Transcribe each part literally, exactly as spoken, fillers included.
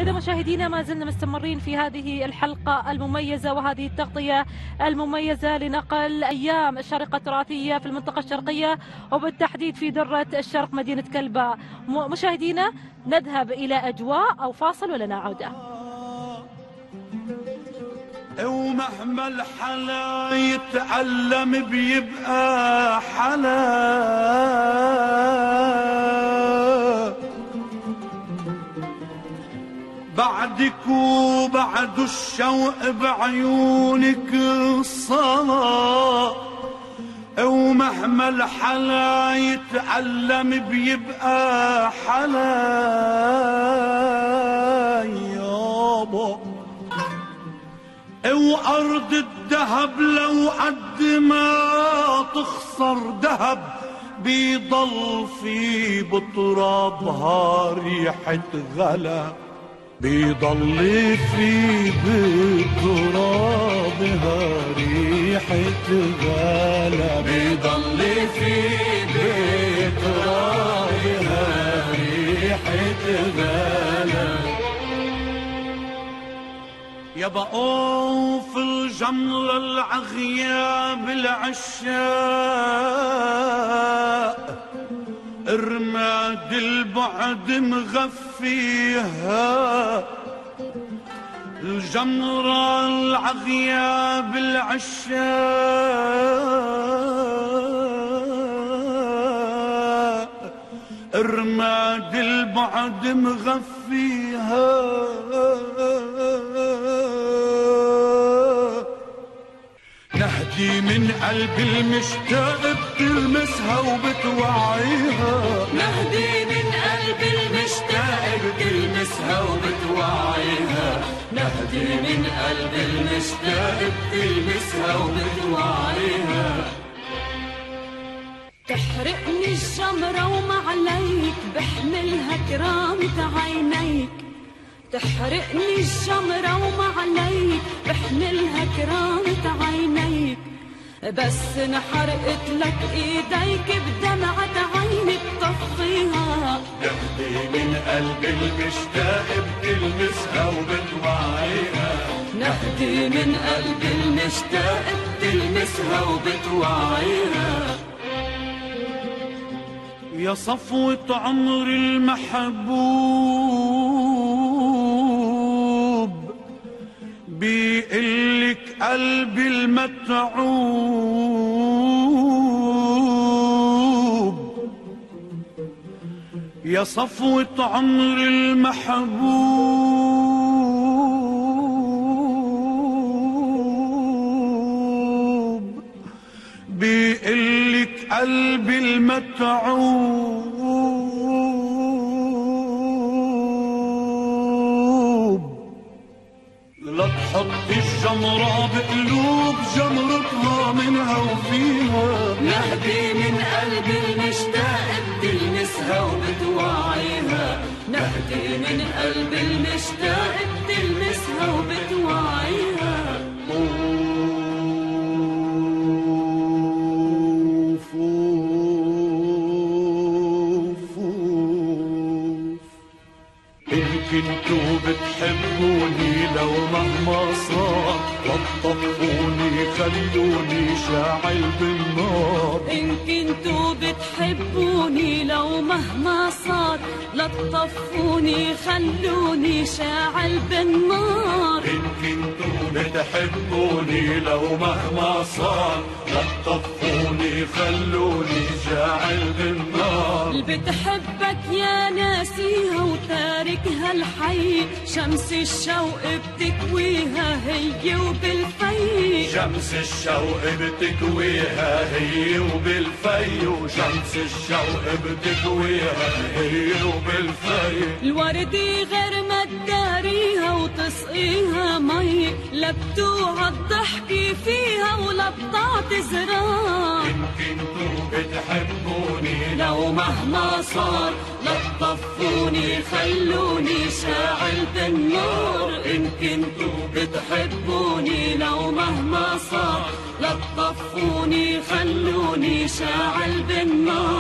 إذا مشاهدينا ما زلنا مستمرين في هذه الحلقة المميزة وهذه التغطية المميزة لنقل أيام الشارقة التراثية في المنطقة الشرقية وبالتحديد في درة الشرق مدينة كلبة. مشاهدينا نذهب إلى أجواء أو فاصل ولنا عودة. ومهما الحلا يتعلم بيبقى حلا، بعدك وبعد الشوق بعيونك الصلاة. ومهما الحلا يتعلم بيبقى حلا يابا. وأرض الذهب لو قد ما تخسر ذهب بيضل في بترابها ريحة غلا، بيضل في بترابها ريحة غلا، بيضل في بترابها ريحة غلا. يابا اوف الجمرة العغياب العشاق، رماد البعد مغفيها. الجمرة العغياب العشاق، رماد البعد مغفيها. نهدي من قلب المشتاق بتلمسها وبتوعيها، نهدي من قلب المشتاق بتلمسها وبتوعيها، نهدي من قلب المشتاق بتلمسها وبتوعيها. تحرقني الجمرة وما عليك بحملها كرامة عينيك، تحرقني الجمرة وما عليك بحملها كرامة عينيك. بس انحرقت لك ايديك بدمعة عينك طفيها. نهدي من قلب المشتاق بتلمسها وبتوعيها، نهدي من قلب المشتاق بتلمسها وبتوعيها. يا صفوة عمر المحبوب بيقلك قلبي المتعوب، يا صفوة عمر المحبوب بيقلك قلبي المتعوب. لا تحطي الجمرة بقلوب جمرتها منها وفيها، نهدي من قلب المشتاق بتلمسها وبتوعيها، نهدي من قلب المشتاق بتلمسها وبتوعيها. كنتوا بتحبوني لو مهما صار، لطفوني خلوني شاعل بالنار. إن كنتوا بتحبوني لو مهما صار، لطفوني خلوني شاعل بالنار. إن كنتوا بتحبوني لو مهما صار، لطفوني خلوني شاعل بالنار. اللي بتحبك يا ناسيها وتاركها الحي، شمس الشوق بتكويها هي وبالفي، شمس الشوق بتكويها هي وبالفي، وشمس الشوق بتكويها هي وبالفي. الوردي غير ما تداريها وتسقيها مي، لا بتوعى الضحكي فيها ولا بتعتذرها. إن كنتوا بتحبوني لو مهما صار، لطفوني خلوني شاعل بالنار. إن كنتوا بتحبوني لو مهما صار، لطفوني خلوني شاعل بالنار.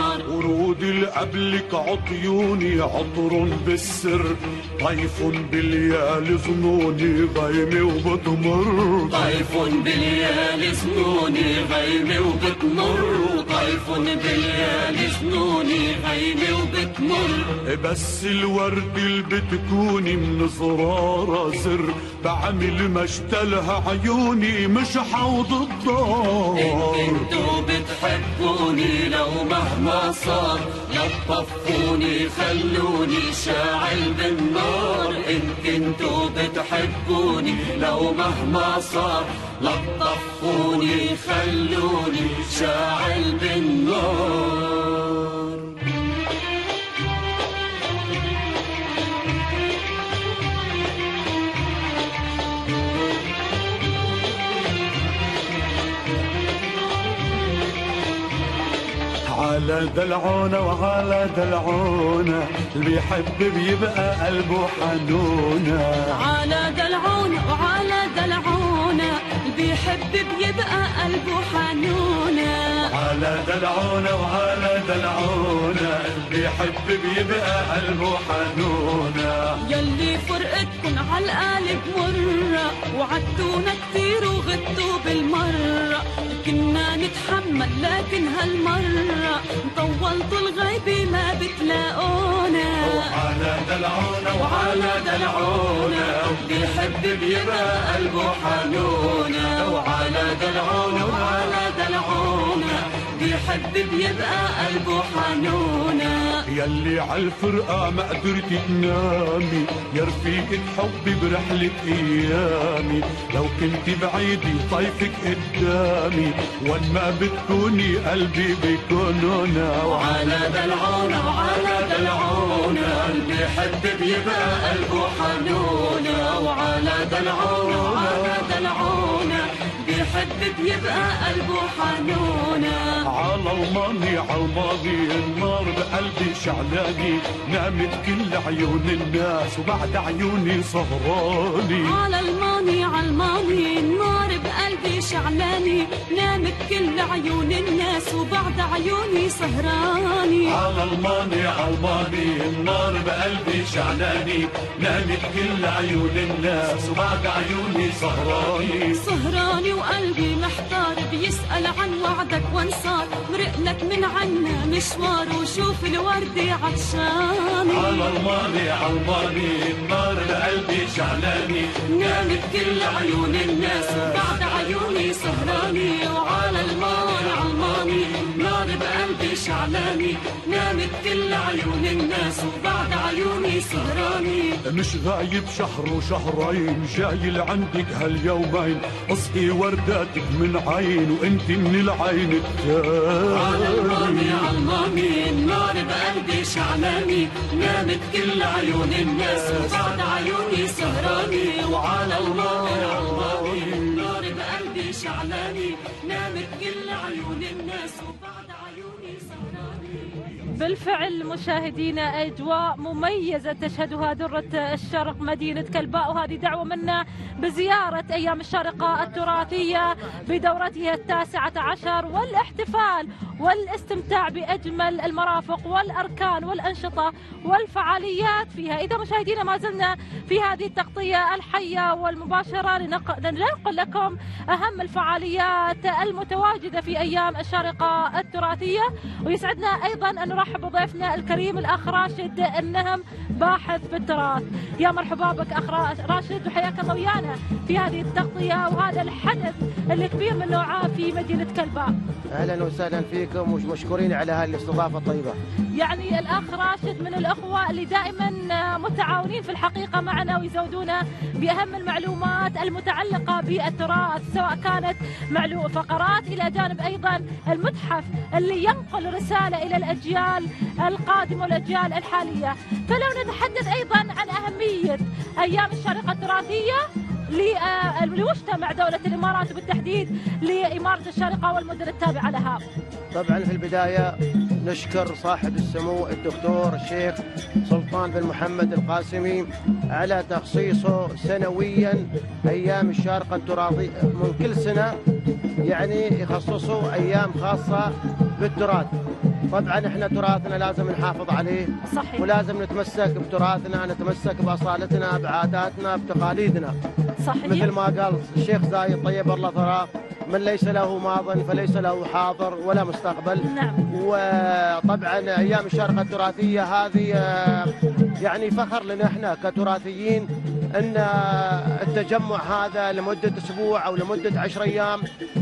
ورود القبلك عطيوني عطر بالسر طيف بالليالي ظنوني غيمي وبتمر طيف بالليالي ظنوني غيمي وبتمر طيف بالليالي ظنوني غيمي وبتمر بس الورد اللي بتكوني من زرارة زر بعمل ما اشتلها عيوني مش حوض الدار إن كنتوا بتحبوني لو مهما صار لا تطفوني خلوني شاعل بالنار إن كنتوا بتحبوني لو مهما صار لا تطفوني خلوني شاعل بالنار. على دلعونا وعلى دلعونا اللي بيحب بيبقى قلبه حنونا على دلعونا وعلى دلعونا اللي بيحب بيبقى قلبه حنونا على دلعونا وعلى دلعونا اللي بيحب بيبقى قلبه حنونا يلي فرقتكن عالقلب مرة وعدتونا كتير وغدتوا بالمرة كنا نتحمل لكن هالمرة طولتوا الغيبة ما بتلاقونا وعلى دلعونا وعلى دلعونا بيحب بيبقى قلبه حنونا وعلى دلعونا وعلى دلعونا بيحب بيبقى قلبه حنونا يلي عالفرقة ما قدرت تنامي يا رفيقة حبي برحلة ايامي لو كنت بعيدي طيفك قدامي وان ما بتكوني قلبي بيكونونا وعلى دلعونا وعلى دلعونا اللي بيحب بيبقى قلبه حنونا وعلى دلعونا وعلى دلعونا بيحب بيبقى قلبه حنونا على الماضي على الماضي النار بقلبي شعلاني نامت كل عيون الناس وبعد عيوني سهراني على الماضي على الماضي النار بقلبي شعلاني نامت كل عيون الناس وبعد عيوني سهراني على الماضي على الماضي النار بقلبي شعلاني نامت كل عيون الناس وبعد عيوني سهراني سهراني وقلبي محتار بيسأل عن وعدك وانصار مرقلك من عنا مشوار وشوف الوردة عطشاني على الماضي على الماضي النار بقلبي شعلاني نامت كل عيون الناس وبعد عيوني سهراني وعلى الماضي على الماضي نار بقلبي شعلاني نامت كل عيون الناس وبعد عيوني سهراني مش غايب شهر وشهرين جاي لعندك هاليومين اسقي ورداتك من عين وانت من العين التاني على الماضي على الماضي النار بقلبي شعلاني نامت كل عيون الناس وبعد عيوني سهراني وعلى الماضي على الماضي النار بقلبي شعلاني نامت كل عيون الناس وبعد عيوني سهراني. بالفعل مشاهدينا أجواء مميزة تشهدها درة الشرق مدينة كلباء، وهذه دعوة منا بزيارة أيام الشارقة التراثية بدورتها التاسعة عشر والاحتفال والاستمتاع بأجمل المرافق والأركان والأنشطة والفعاليات فيها. إذا مشاهدينا ما زلنا في هذه التغطية الحية والمباشرة لننقل لكم أهم الفعاليات المتواجدة في أيام الشارقة التراثية، ويسعدنا أيضا أن نرحب بضيفنا الكريم الأخ راشد النهم باحث في التراث. يا مرحبا بك أخ راشد وحياك الله ويانا في هذه التغطية وهذا الحدث اللي كبير من نوعه في مدينة كلباء. اهلا وسهلا فيكم ومشكورين على هذه الاستضافه الطيبه. يعني الاخ راشد من الاخوه اللي دائما متعاونين في الحقيقه معنا ويزودونا باهم المعلومات المتعلقه بالتراث، سواء كانت معلومات فقرات الى جانب ايضا المتحف اللي ينقل رساله الى الاجيال القادمه والاجيال الحاليه. فلو نتحدث ايضا عن اهميه ايام الشارقه التراثيه لمجتمع دولة الإمارات وبالتحديد لإمارة الشارقة والمدن التابعة لها. طبعا في البداية نشكر صاحب السمو الدكتور الشيخ سلطان بن محمد القاسمي على تخصيصه سنويا أيام الشارقة التراثية من كل سنة، يعني يخصصوا أيام خاصة بالتراث. طبعا احنا تراثنا لازم نحافظ عليه، صحيح. ولازم نتمسك بتراثنا، نتمسك بأصالتنا، بعاداتنا، بتقاليدنا. صحيح. مثل ما قال الشيخ زايد طيب الله ثراه: من ليس له ماض فليس له حاضر ولا مستقبل. نعم. وطبعا ايام الشارقة التراثية هذه يعني فخر لنا احنا كتراثيين ان التجمع هذا لمدة اسبوع او لمدة عشر ايام،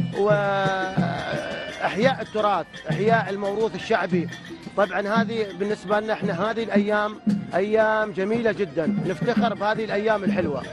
واحياء التراث، احياء الموروث الشعبي. طبعا هذه بالنسبة لنا احنا هذه الايام ايام جميلة جدا، نفتخر بهذه الايام الحلوة.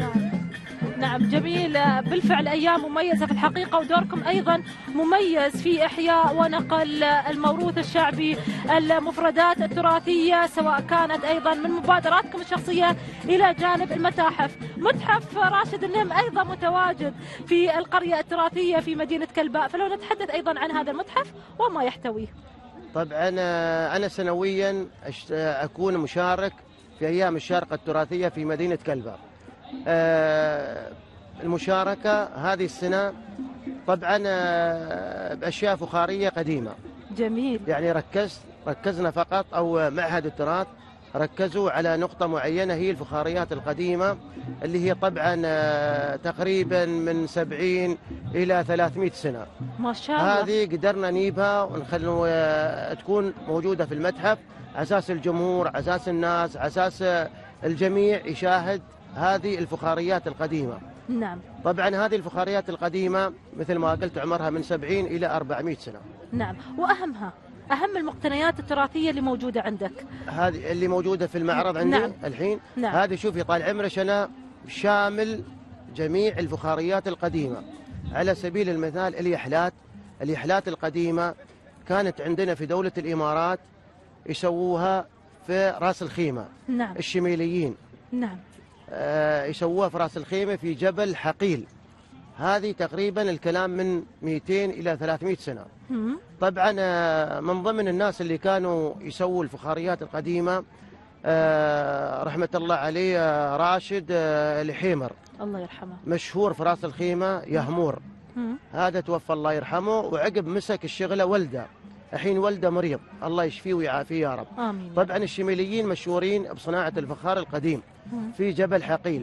نعم جميل، بالفعل أيام مميزة في الحقيقة، ودوركم أيضا مميز في إحياء ونقل الموروث الشعبي، المفردات التراثية، سواء كانت أيضا من مبادراتكم الشخصية إلى جانب المتاحف. متحف راشد النهم أيضا متواجد في القرية التراثية في مدينة كلباء، فلو نتحدث أيضا عن هذا المتحف وما يحتويه. طبعا أنا سنويا أكون مشارك في أيام الشارقة التراثية في مدينة كلباء. آه المشاركة هذه السنة طبعا آه بأشياء فخارية قديمة. جميل. يعني ركزت ركزنا فقط، أو معهد التراث ركزوا على نقطة معينة، هي الفخاريات القديمة اللي هي طبعا آه تقريبا من سبعين إلى ثلاثمئة سنة. ما شاء الله. هذه قدرنا نجيبها ونخلو آه تكون موجودة في المتحف على أساس الجمهور، على أساس الناس، على أساس آه الجميع يشاهد هذه الفخاريات القديمة. نعم. طبعا هذه الفخاريات القديمة مثل ما قلت عمرها من سبعين إلى أربعمئة سنة. نعم. وأهمها أهم المقتنيات التراثية اللي موجودة عندك. هذه اللي موجودة في المعرض عندي. نعم. الحين. نعم. هذه شوفي طال عمرك أنا شامل جميع الفخاريات القديمة. على سبيل المثال اليحلات، اليحلات القديمة كانت عندنا في دولة الإمارات يسووها في راس الخيمة. نعم. الشميليين. نعم. آه يسووها في راس الخيمة في جبل حقيل. هذه تقريبا الكلام من مئتين إلى ثلاثمئة سنة. مم. طبعا آه من ضمن الناس اللي كانوا يسووا الفخاريات القديمة آه رحمة الله عليه آه راشد آه الحيمر، الله يرحمه، مشهور في راس الخيمة يهمور. مم. هذا توفى الله يرحمه، وعقب مسك الشغلة ولده، الحين ولده مريض، الله يشفيه ويعافيه يا رب. آمين. طبعا الشميليين مشهورين بصناعة الفخار القديم مم. في جبل حقيل.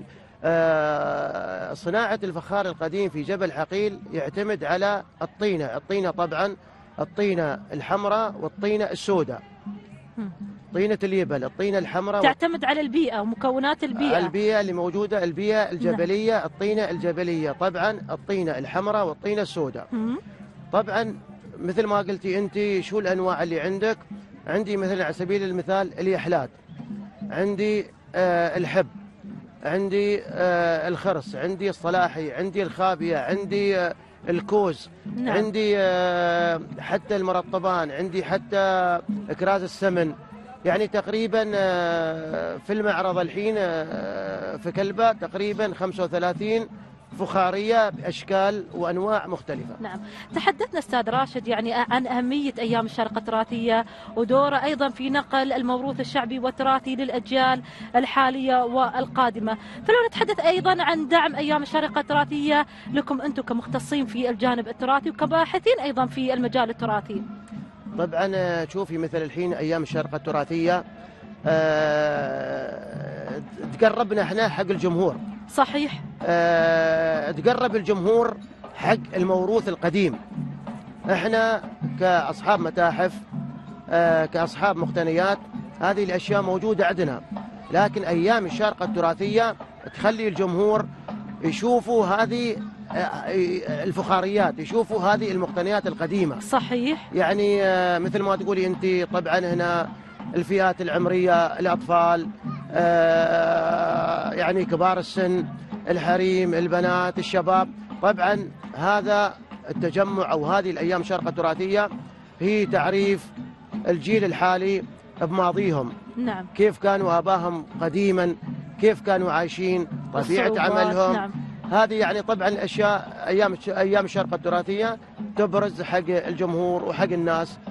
آه صناعة الفخار القديم في جبل حقيل يعتمد على الطينة، الطينة طبعا الطينة الحمراء والطينة السوداء. مم. طينة اليبل، الطينة الحمراء تعتمد على البيئة ومكونات البيئة. البيئة اللي موجودة، البيئة الجبلية. نعم. الطينة الجبلية طبعا الطينة الحمراء والطينة السوداء. مم. طبعا مثل ما قلتي أنت شو الأنواع اللي عندك؟ عندي مثلا على سبيل المثال اليحلات، عندي آه الحب، عندي آه الخرس، عندي الصلاحي، عندي الخابية، عندي آه الكوز. نعم. عندي آه حتى المرطبان، عندي حتى إكراز السمن. يعني تقريبا آه في المعرض الحين آه في كلبة تقريبا خمسة وثلاثين فخارية بأشكال وأنواع مختلفة. نعم. تحدثنا أستاذ راشد يعني عن أهمية أيام الشارقة التراثية ودوره أيضا في نقل الموروث الشعبي والتراثي للأجيال الحالية والقادمة، فلو نتحدث أيضا عن دعم أيام الشارقة التراثية لكم أنتم كمختصين في الجانب التراثي وكباحثين أيضا في المجال التراثي. طبعا شوفي مثل الحين أيام الشارقة التراثية أه تقربنا احنا حق الجمهور. صحيح. أه تقرب الجمهور حق الموروث القديم. احنا كأصحاب متاحف أه كأصحاب مقتنيات هذه الأشياء موجودة عندنا، لكن أيام الشارقة التراثية تخلي الجمهور يشوفوا هذه الفخاريات، يشوفوا هذه المقتنيات القديمة. صحيح. يعني مثل ما تقولي أنت طبعا هنا الفئات العمرية، الأطفال يعني كبار السن، الحريم، البنات، الشباب. طبعا هذا التجمع أو هذه الأيام الشارقة التراثية هي تعريف الجيل الحالي بماضيهم. نعم. كيف كانوا آباهم قديما، كيف كانوا عايشين، طبيعة عملهم. نعم. هذه يعني طبعا الأشياء أيام أيام الشارقة التراثية تبرز حق الجمهور وحق الناس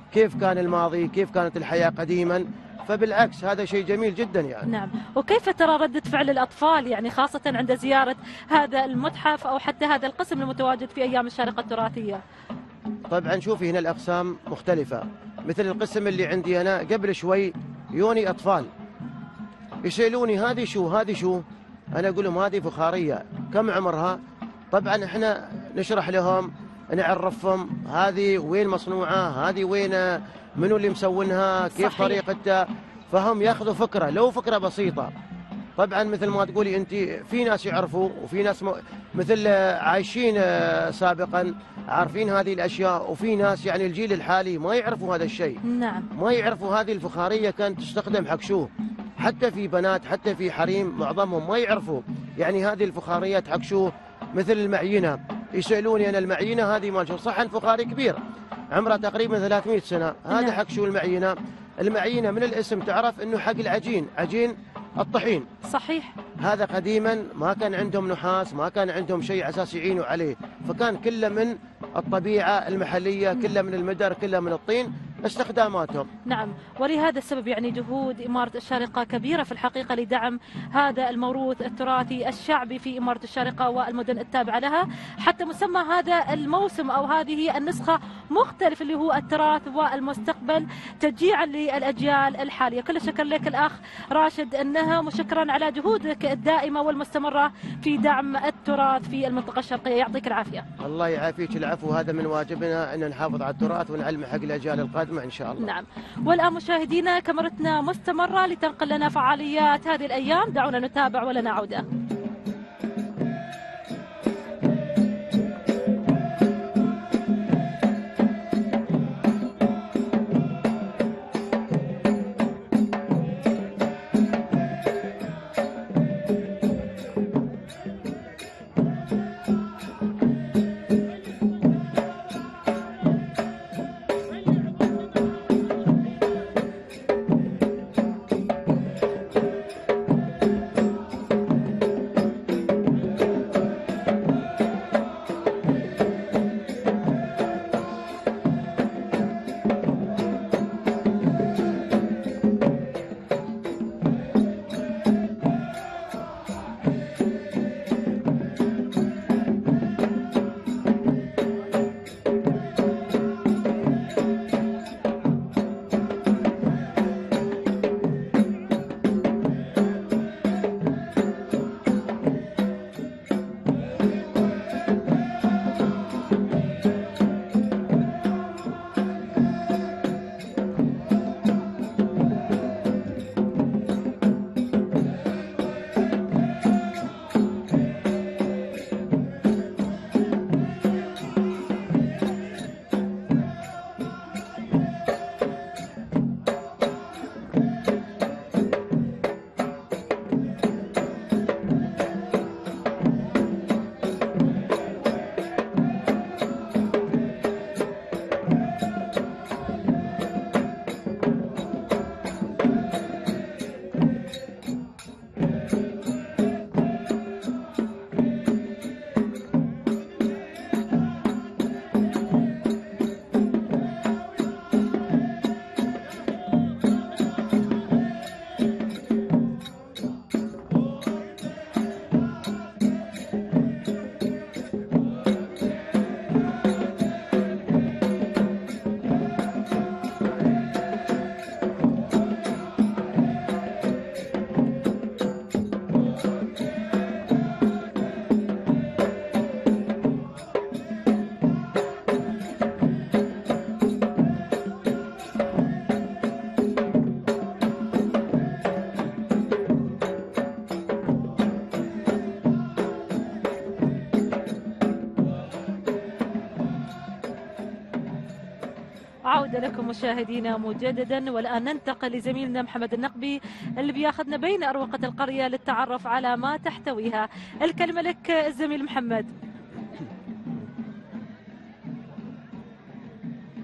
كيف كان الماضي، كيف كانت الحياة قديما. فبالعكس هذا شيء جميل جدا يعني. نعم. وكيف ترى ردة فعل الأطفال يعني خاصة عند زيارة هذا المتحف أو حتى هذا القسم المتواجد في أيام الشارقة التراثية؟ طبعا شوفي هنا الأقسام مختلفة، مثل القسم اللي عندي أنا قبل شوي يوني أطفال يسألوني هذه شو هذه شو، أنا أقول لهم هذه فخارية، كم عمرها؟ طبعا احنا نشرح لهم، نعرفهم هذه وين مصنوعة، هذه وين، منو اللي مسوينها، كيف صحيح. طريقتها، فهم ياخذوا فكرة لو فكرة بسيطة. طبعا مثل ما تقولي أنت في ناس يعرفوا وفي ناس م... مثل عايشين سابقا عارفين هذه الأشياء، وفي ناس يعني الجيل الحالي ما يعرفوا هذا الشيء. نعم. ما يعرفوا هذه الفخارية كانت تستخدم حق شو، حتى في بنات حتى في حريم معظمهم ما يعرفوا يعني هذه الفخاريات حق شو. مثل المعينة يسألوني أنا المعينة هذه مال شو، صحن فخاري كبير عمره تقريبا ثلاثمئة سنة، هذا نعم. حق شو المعينة؟ المعينة من الاسم تعرف أنه حق العجين، عجين الطحين. صحيح. هذا قديما ما كان عندهم نحاس، ما كان عندهم شيء أساس يعينوا عليه، فكان كله من الطبيعة المحلية، كله من المدر، كله من الطين استخداماتهم. نعم. ولهذا السبب يعني جهود إمارة الشارقة كبيرة في الحقيقة لدعم هذا الموروث التراثي الشعبي في إمارة الشارقة والمدن التابعة لها، حتى مسمى هذا الموسم أو هذه النسخة مختلف اللي هو التراث والمستقبل تشجيعا للأجيال الحالية. كل الشكر لك الأخ راشد النهم، وشكرا على جهودك الدائمة والمستمرة في دعم التراث في المنطقة الشرقية، يعطيك العافية. الله يعافيك. العفو، هذا من واجبنا أن نحافظ على التراث ونعلمه حق الأجيال القادمة إن شاء الله. نعم. والآن مشاهدينا كاميرتنا مستمرة لتنقل لنا فعاليات هذه الأيام، دعونا نتابع ولنا عودة. عودة لكم مشاهدينا مجددا، والآن ننتقل لزميلنا محمد النقبي اللي بياخذنا بين أروقة القرية للتعرف على ما تحتويها. الكلمة لك الزميل محمد.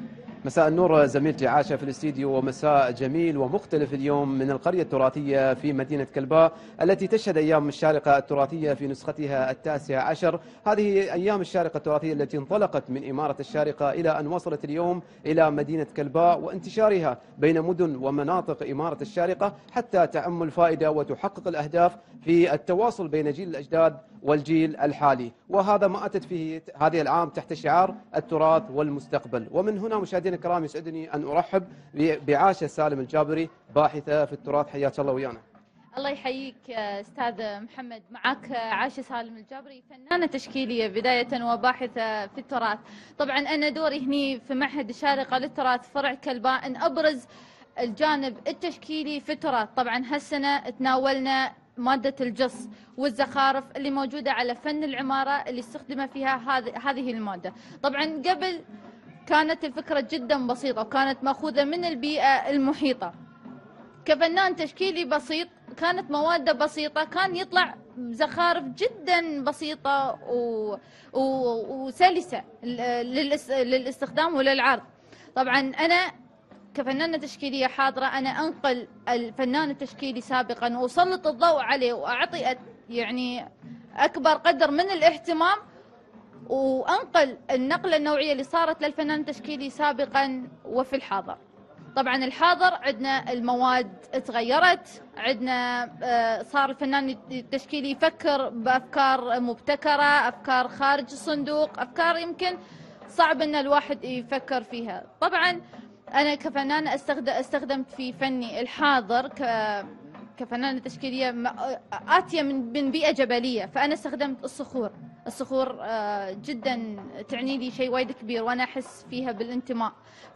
مساء النور زميلتي عاشة في الاستديو، ومساء جميل ومختلف اليوم من القرية التراثية في مدينة كلباء التي تشهد أيام الشارقة التراثية في نسختها التاسعة عشر. هذه أيام الشارقة التراثية التي انطلقت من إمارة الشارقة إلى أن وصلت اليوم إلى مدينة كلباء وانتشارها بين مدن ومناطق إمارة الشارقة حتى تعم الفائدة وتحقق الأهداف في التواصل بين جيل الأجداد والجيل الحالي، وهذا ما أتت فيه هذه العام تحت شعار التراث والمستقبل. ومن هنا مشاهدينا الكرام يسعدني أن أرحب بعاشة سالم الجابري باحثة في التراث. حياك الله ويانا. الله يحييك أستاذ محمد. معك عاشة سالم الجابري، فنانة تشكيلية بداية وباحثة في التراث. طبعا أنا دوري هني في معهد الشارقة للتراث فرع كلباء أن أبرز الجانب التشكيلي في التراث. طبعا هالسنة تناولنا مادة الجص والزخارف اللي موجودة على فن العمارة اللي استخدم فيها هذه المادة. طبعا قبل كانت الفكرة جدا بسيطة وكانت مأخوذة من البيئة المحيطة. كفنان تشكيلي بسيط كانت مواده بسيطة، كان يطلع زخارف جدا بسيطة و... و... وسلسة للاس... للاستخدام وللعرض. طبعا أنا كفنانة تشكيلية حاضرة أنا أنقل الفنان التشكيلي سابقا وأسلط الضوء عليه وأعطي يعني أكبر قدر من الاهتمام، وأنقل النقلة النوعية اللي صارت للفنان التشكيلي سابقا وفي الحاضر. طبعا الحاضر عندنا المواد تغيرت، عندنا صار الفنان التشكيلي يفكر بأفكار مبتكرة، أفكار خارج الصندوق، أفكار يمكن صعب أن الواحد يفكر فيها. طبعا أنا كفنانة استخدمت في فني الحاضر كفنانة تشكيلية آتية من بيئة جبلية، فأنا استخدمت الصخور. الصخور جدا تعني لي شيء وايد كبير وأنا أحس فيها بالانتماء،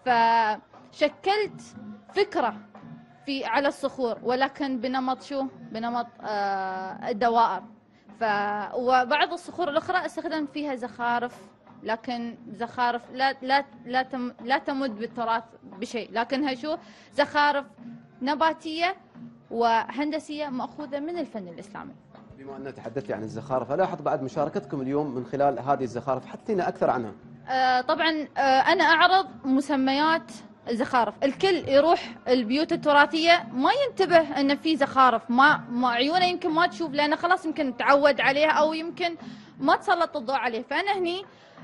فشكلت فكرة في على الصخور ولكن بنمط شو؟ بنمط الدوائر. ف وبعض الصخور الأخرى استخدمت فيها زخارف، لكن زخارف لا لا لا تم لا تمد بالتراث بشيء، لكنها شو؟ زخارف نباتية وهندسية مأخوذة من الفن الإسلامي. بما أن تحدثت عن الزخارف، ألاحظ بعد مشاركتكم اليوم من خلال هذه الزخارف، حدثينا أكثر عنها. آه طبعا آه أنا أعرض مسميات الزخارف، الكل يروح البيوت التراثية ما ينتبه أن في زخارف، ما, ما عيونه يمكن ما تشوف لأنه خلاص يمكن تعود عليها أو يمكن ما تسلط الضوء عليه. فأنا هني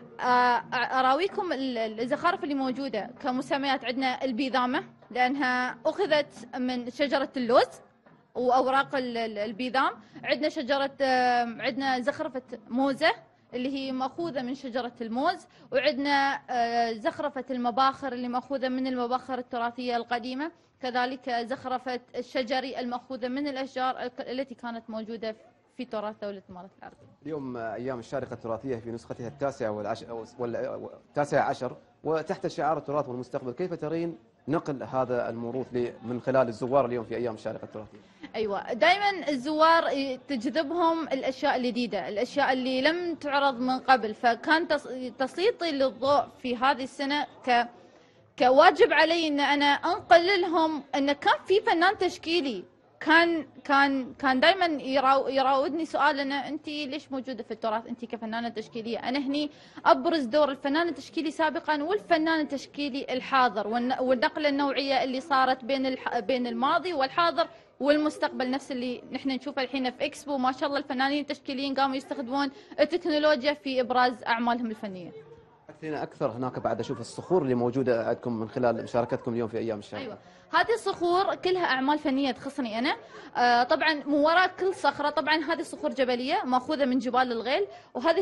أراويكم الزخارف اللي موجودة كمسميات. عندنا البيذامة لأنها أخذت من شجرة اللوز وأوراق البيذام. عندنا شجرة عندنا زخرفة موزة اللي هي مأخوذة من شجرة الموز. وعندنا زخرفة المباخر اللي مأخوذة من المباخر التراثية القديمة. كذلك زخرفة الشجري المأخوذة من الأشجار التي كانت موجودة في تراث دولة الإمارات العربية. اليوم أيام الشارقة التراثية في نسختها التاسعة والعشر والتاسعة عشر وتحت شعار التراث والمستقبل، كيف ترين نقل هذا الموروث من خلال الزوار اليوم في أيام الشارقة التراثية؟ أيوة، دائما الزوار تجذبهم الأشياء الجديدة، الأشياء اللي لم تعرض من قبل. فكان تسليطي للضوء في هذه السنة ك كواجب علي أن أنا أنقل لهم أن كان في فنان تشكيلي كان كان كان دائما يراو يراودني سؤال أنا أنت ليش موجودة في التراث؟ أنت كفنانة تشكيلية. أنا هني أبرز دور الفنان التشكيلي سابقا والفنان التشكيلي الحاضر، والنقلة النوعية اللي صارت بين الح... بين الماضي والحاضر والمستقبل، نفس اللي نحن نشوفه الحين في إكسبو. ما شاء الله الفنانين التشكيليين قاموا يستخدمون التكنولوجيا في إبراز أعمالهم الفنية. أكثر أكثر هناك بعد أشوف الصخور اللي موجودة عندكم من خلال مشاركتكم اليوم في أيام الشارقة. أيوة، هذه الصخور كلها أعمال فنية تخصني أنا. آه طبعا من وراء كل صخرة، طبعا هذه صخور جبلية مأخوذة من جبال الغيل، وهذه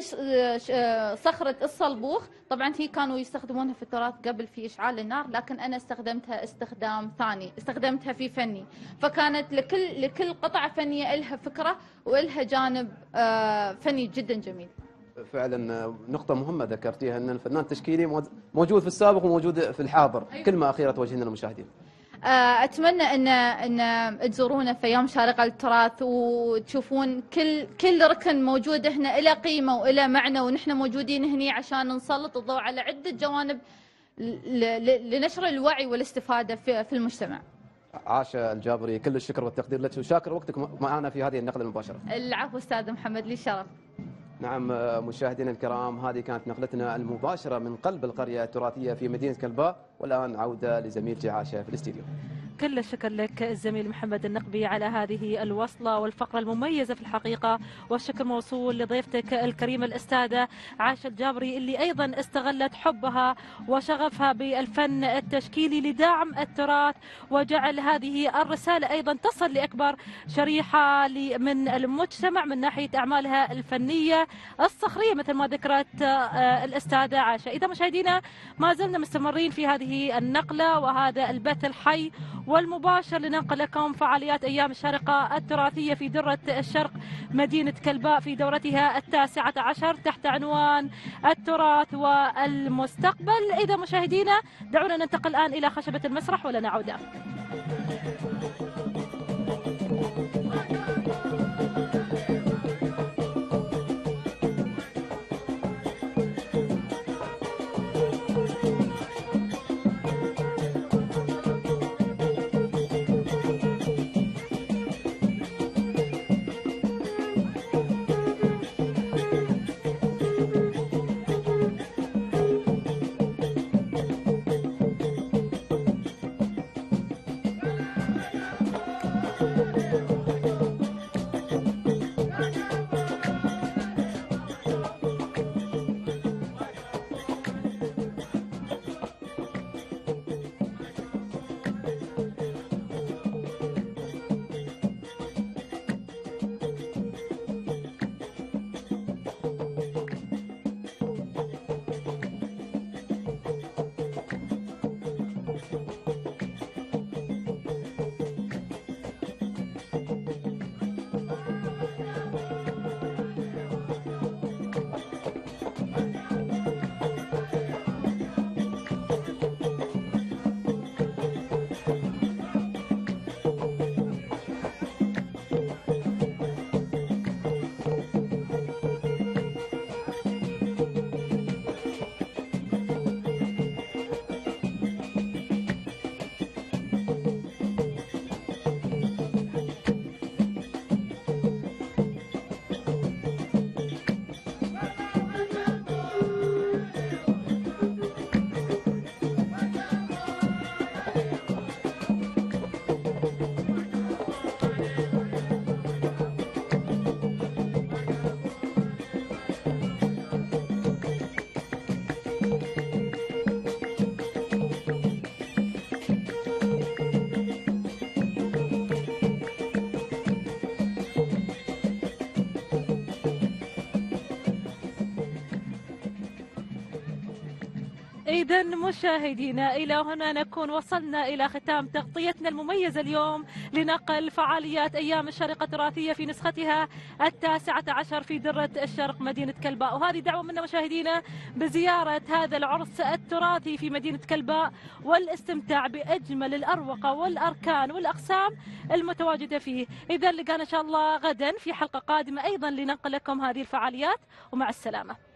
صخرة الصلبوخ طبعا هي كانوا يستخدمونها في التراث قبل في إشعال النار، لكن أنا استخدمتها استخدام ثاني، استخدمتها في فني. فكانت لكل لكل قطعة فنية لها فكرة ولها جانب آه فني جدا جميل. فعلا نقطة مهمة ذكرتيها أن الفنان التشكيلي موجود في السابق وموجود في الحاضر. أيوة. كلمة أخيرة توجهنا للمشاهدين. أتمنى أن أن تزورونا في أيام شارقة التراث وتشوفون كل كل ركن موجود هنا له قيمة وله معنى، ونحن موجودين هنا عشان نسلط الضوء على عدة جوانب لنشر الوعي والاستفادة في في المجتمع. عاشة الجابري، كل الشكر والتقدير لك وشاكر وقتك معنا في هذه النقلة المباشرة. العفو أستاذ محمد، لي الشرف. نعم مشاهدينا الكرام، هذه كانت نقلتنا المباشرة من قلب القرية التراثية في مدينة كلباء، والآن عودة لزميل جعاشة في الاستديو. كل الشكر لك الزميل محمد النقبي على هذه الوصلة والفقرة المميزة في الحقيقة، والشكر موصول لضيفتك الكريمة الأستاذة عاشة الجابري اللي أيضا استغلت حبها وشغفها بالفن التشكيلي لدعم التراث وجعل هذه الرسالة أيضا تصل لأكبر شريحة من المجتمع من ناحية أعمالها الفنية الصخرية مثل ما ذكرت الأستاذة عاشة. إذا مشاهدينا ما زلنا مستمرين في هذه النقلة وهذا البث الحي والمباشر لننقل لكم فعاليات أيام الشارقة التراثية في درة الشرق مدينة كلباء في دورتها التاسعة عشر تحت عنوان التراث والمستقبل. إذا مشاهدينا دعونا ننتقل الآن إلى خشبة المسرح ولنا عودة. إذا مشاهدينا إلى هنا نكون وصلنا إلى ختام تغطيتنا المميزة اليوم لنقل فعاليات أيام الشارقة التراثية في نسختها التاسعة عشر في درة الشرق مدينة كلباء، وهذه دعوة منا مشاهدينا بزيارة هذا العرس التراثي في مدينة كلباء والاستمتاع بأجمل الأروقة والأركان والأقسام المتواجدة فيه. إذا لقانا إن شاء الله غدا في حلقة قادمة أيضا لننقل لكم هذه الفعاليات، ومع السلامة.